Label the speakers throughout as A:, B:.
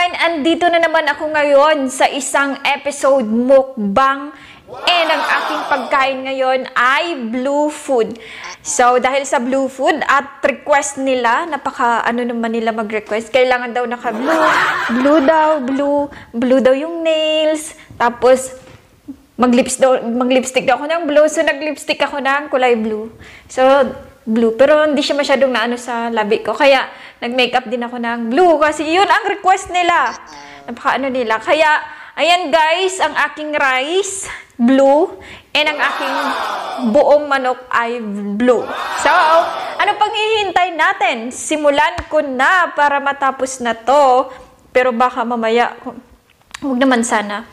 A: andito na naman ako ngayon sa isang episode mukbang. And ang aking pagkain ngayon ay blue food. So, dahil sa blue food at request nila, naman nila mag-request, kailangan daw naka-blue. Blue daw yung nails. Tapos, mag-lipstick daw ako ng blue. So, nag-lipstick ako ng kulay blue. So, blue. Pero hindi siya masyadong naano sa labi ko. Kaya, nag-makeup din ako ng blue. Kasi yun ang request nila. Napaka-ano nila. Kaya, ayan guys, ang aking rice, blue. And ang aking buong manok ay blue. So, ano pang hihintay natin? Simulan ko na para matapos na to. Pero baka mamaya, huwag naman sana.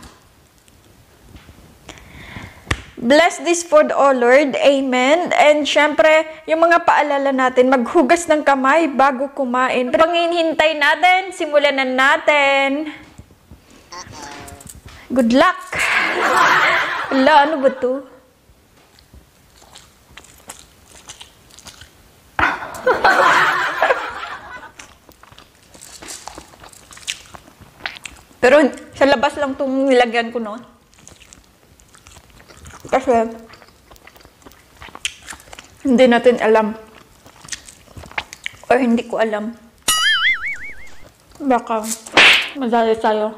A: Bless this food, O Lord. Amen. And syempre, yung mga paalala natin, maghugas ng kamay bago kumain. Pero panghihintay natin, simulan na natin. Good luck. Ala, ano ba to? Pero sa labas lang itong nilagyan ko, no? Kasi hindi natin alam or hindi ko alam, baka madali tayo.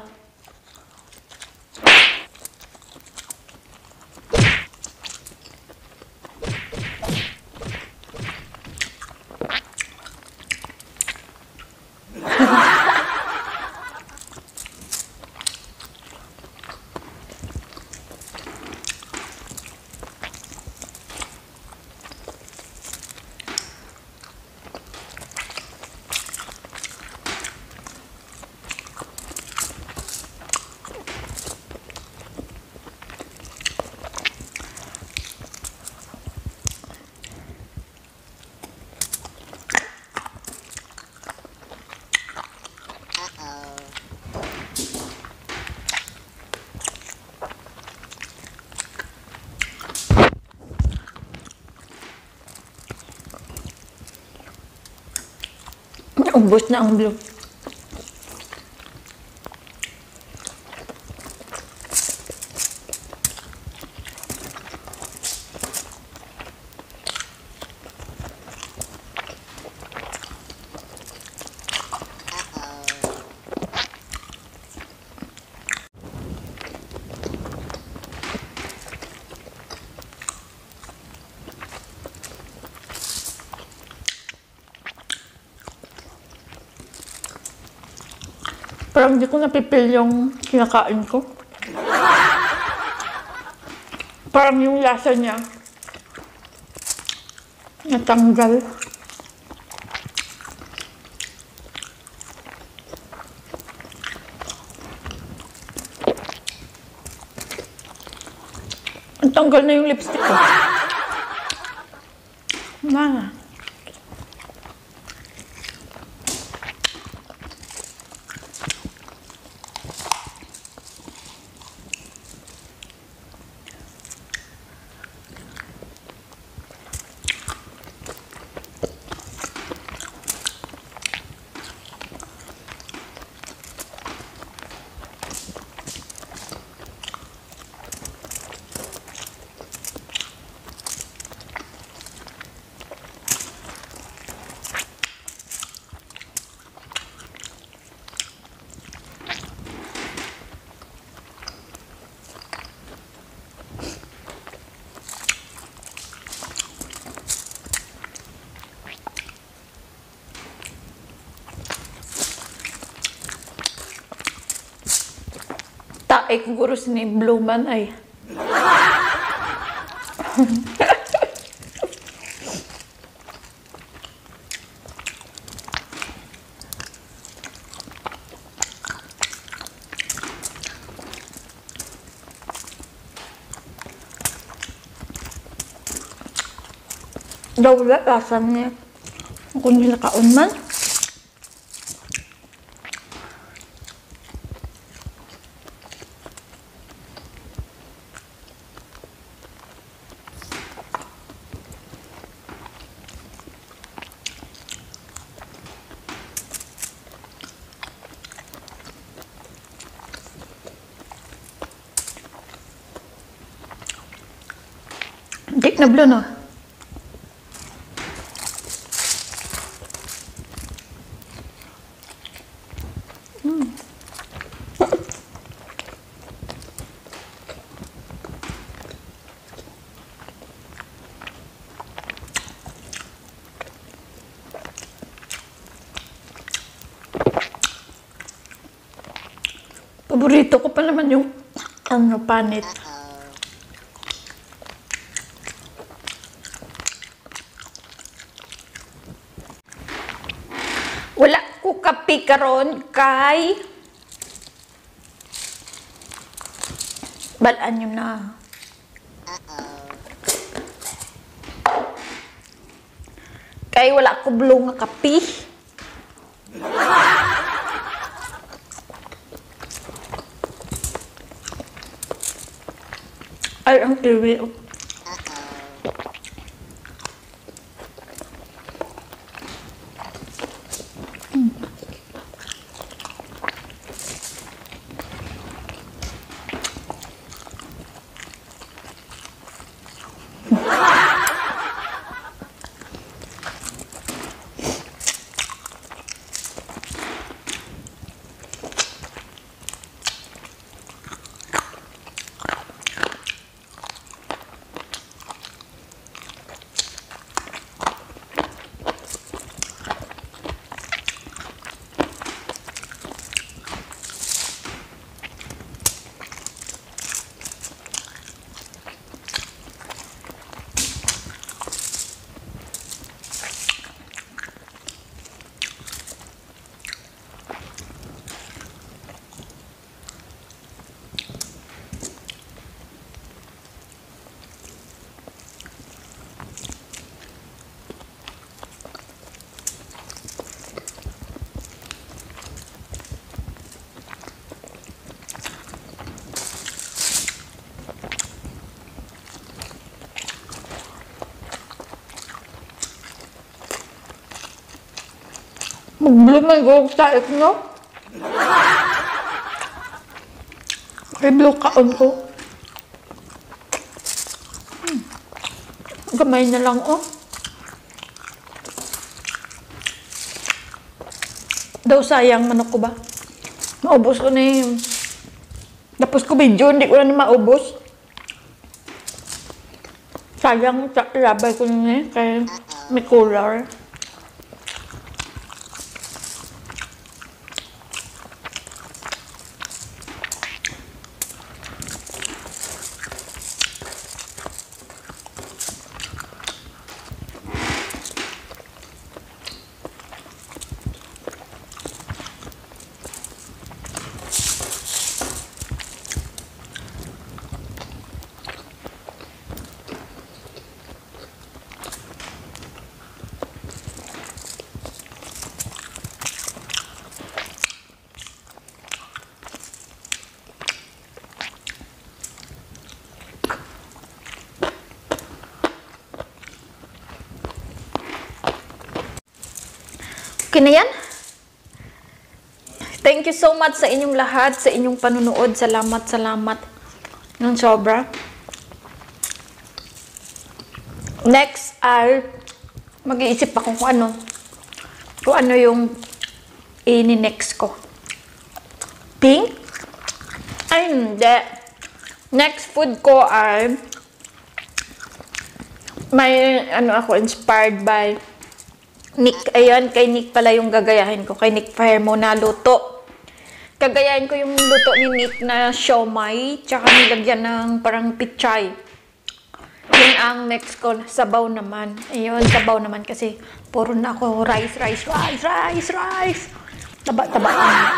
A: Ubos na ang blue. Parang hindi ko napipil yung kinakain ko. Parang yung lasa niya natanggal. Ang tanggal na yung lipstick ko. Na. Tae ko gurus ni blue man ay. Daw wala lasa niya. Kung nilakaon man. Stick na blue, no? Paborito ko pa naman yung panit. Wala ko kape karon kay balaan nyo na. Kay wala ko blue nga kape. Ay, ang kiwi. Mag-blue man ko tayo, no? Kay blue kaon ko. Gamay na lang, oh. Daw sayang manok ko ba? Maubos ko na yun. Tapos ko video, hindi ko na maubos. Sayang, labay ko na yun, kaya may color. Okay na yan? Thank you so much sa inyong lahat, sa inyong panunood. Salamat, salamat. Ng sobra. Next, mag-iisip ako kung ano yung ini-next ko. Pink? Ay, hindi. Next food ko ay may ako inspired by Nick. Ayan, kay Nick pala yung gagayahin ko. Kay Nick Fermo na luto. Gagayahin ko yung luto ni Nick na siomai, tsaka nilagyan ng parang pichay. Yun ang next ko. Sabaw naman. Ayun, sabaw naman kasi puro na ako rice. Taba.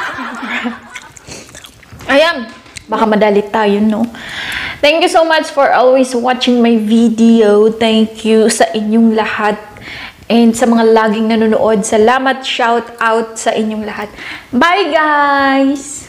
A: Ayan. Baka madali tayo, no? Thank you so much for always watching my video. Thank you sa inyong lahat. And sa mga laging nanonood, salamat, shout out sa inyong lahat. Bye, guys!